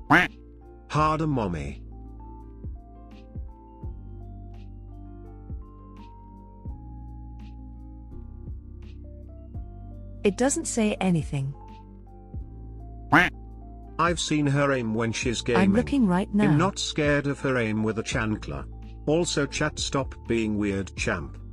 Harder mommy. It doesn't say anything. I've seen her aim when she's gaming. I'm looking right now. I'm not scared of her aim with a chancla. Also chat, stop being weird champ.